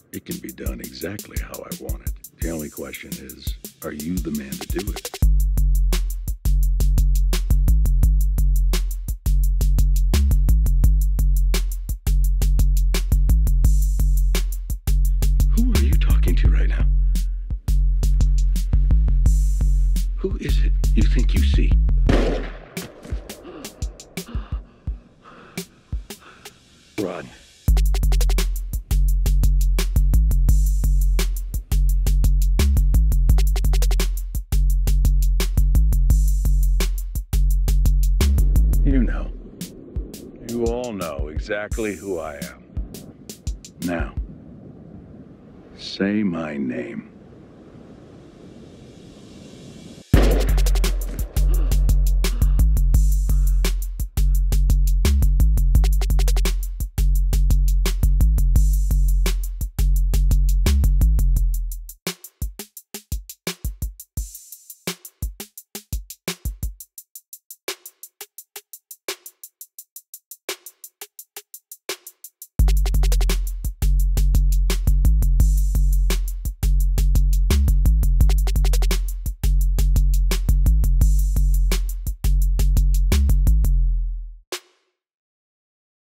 It can be done exactly how I want it. The only question is, are you the man to do it? Who are you talking to right now? Who is it you think you see? Run. You know. You all know exactly who I am. Now, say my name.